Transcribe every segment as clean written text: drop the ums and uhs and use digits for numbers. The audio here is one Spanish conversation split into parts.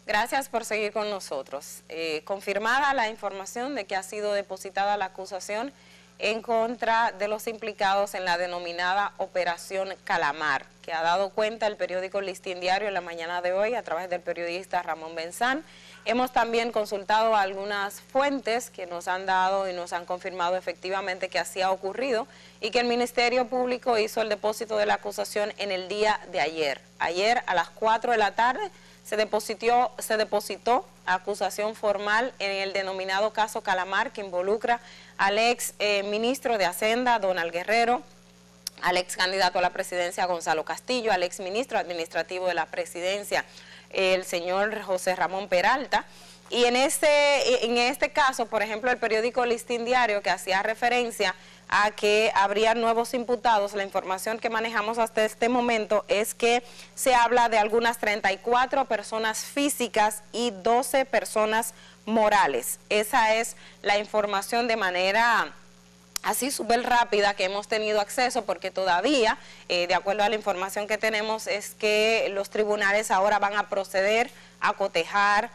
Gracias por seguir con nosotros. Confirmada la información de que ha sido depositada la acusación en contra de los implicados en la denominada Operación Calamar, que ha dado cuenta el periódico Listín Diario en la mañana de hoy a través del periodista Ramón Benzán. Hemos también consultado a algunas fuentes que nos han dado y nos han confirmado efectivamente que así ha ocurrido y que el Ministerio Público hizo el depósito de la acusación en el día de ayer. Ayer a las 4 de la tarde se depositó acusación formal en el denominado caso Calamar, que involucra al ex ministro de Hacienda, Donald Guerrero, al ex candidato a la presidencia, Gonzalo Castillo, al ex ministro administrativo de la presidencia, el señor José Ramón Peralta. Y en este caso, por ejemplo, el periódico Listín Diario, que hacía referencia a que habría nuevos imputados, la información que manejamos hasta este momento es que se habla de algunas 34 personas físicas y 12 personas morales. Esa es la información de manera así súper rápida que hemos tenido acceso, porque todavía, de acuerdo a la información que tenemos, es que los tribunales ahora van a proceder a cotejar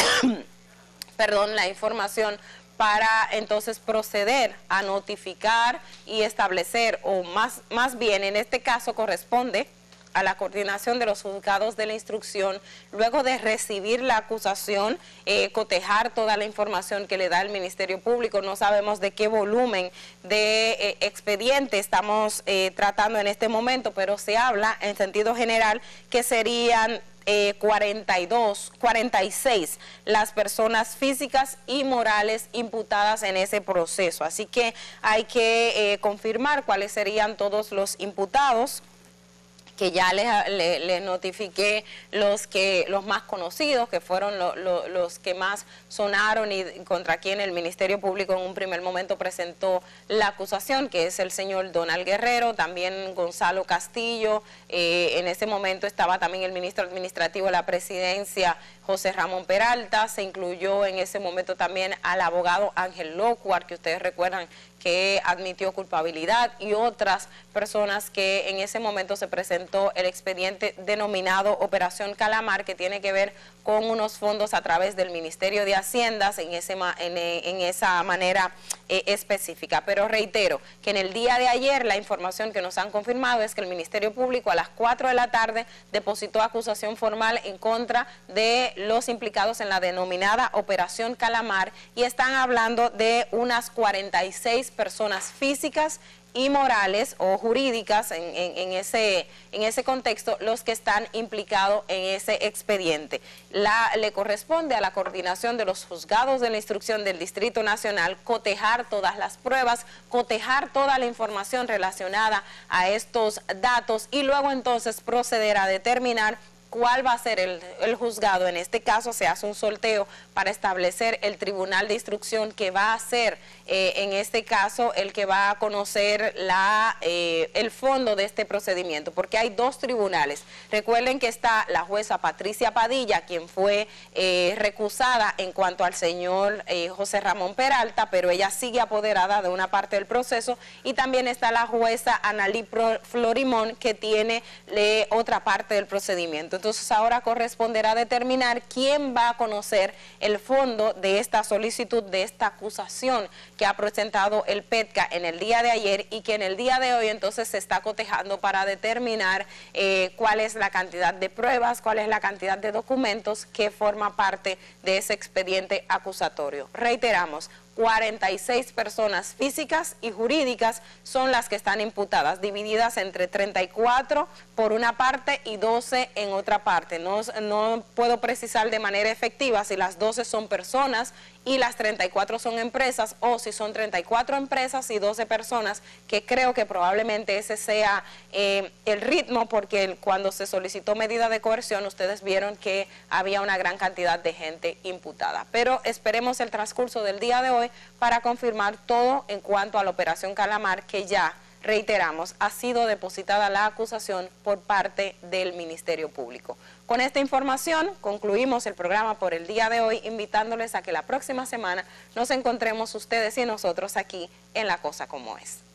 la información para entonces proceder a notificar y establecer, o más bien en este caso corresponde a la coordinación de los juzgados de la instrucción, luego de recibir la acusación, cotejar toda la información que le da el Ministerio Público. No sabemos de qué volumen de expediente estamos tratando en este momento, pero se habla en sentido general que serían 46 las personas físicas y morales imputadas en ese proceso. Así que hay que confirmar cuáles serían todos los imputados, que ya les notifiqué los más conocidos, que fueron los que más sonaron y contra quien el Ministerio Público en un primer momento presentó la acusación, que es el señor Donald Guerrero, también Gonzalo Castillo, en ese momento estaba también el ministro administrativo de la presidencia, José Ramón Peralta, se incluyó en ese momento también al abogado Ángel Locuar, que ustedes recuerdan que admitió culpabilidad, y otras personas que en ese momento se presentó el expediente denominado Operación Calamar, que tiene que ver con unos fondos a través del Ministerio de Haciendas en esa manera específica. Pero reitero que en el día de ayer la información que nos han confirmado es que el Ministerio Público a las 4 de la tarde depositó acusación formal en contra de los implicados en la denominada Operación Calamar, y están hablando de unas 46 personas físicas y morales o jurídicas en ese contexto, los que están implicados en ese expediente. Le corresponde a la coordinación de los juzgados de la instrucción del Distrito Nacional cotejar todas las pruebas, cotejar toda la información relacionada a estos datos y luego entonces proceder a determinar cuál va a ser el juzgado. En este caso se hace un sorteo para establecer el tribunal de instrucción que va a ser, en este caso, el que va a conocer el fondo de este procedimiento, porque hay dos tribunales. Recuerden que está la jueza Patricia Padilla, quien fue recusada en cuanto al señor José Ramón Peralta, pero ella sigue apoderada de una parte del proceso, y también está la jueza Analí Florimón, que tiene otra parte del procedimiento. Entonces ahora corresponderá determinar quién va a conocer el fondo de esta solicitud, de esta acusación que ha presentado el PETCA en el día de ayer, y que en el día de hoy entonces se está cotejando para determinar cuál es la cantidad de pruebas, cuál es la cantidad de documentos que forma parte de ese expediente acusatorio. Reiteramos, 46 personas físicas y jurídicas son las que están imputadas, divididas entre 34 por una parte y 12 en otra parte. No puedo precisar de manera efectiva si las 12 son personas y las 34 son empresas, o si son 34 empresas y 12 personas, que creo que probablemente ese sea el ritmo, porque cuando se solicitó medida de coerción ustedes vieron que había una gran cantidad de gente imputada. Pero esperemos el transcurso del día de hoy para confirmar todo en cuanto a la Operación Calamar, que ya, reiteramos, ha sido depositada la acusación por parte del Ministerio Público. Con esta información concluimos el programa por el día de hoy, invitándoles a que la próxima semana nos encontremos ustedes y nosotros aquí en La Cosa Como Es.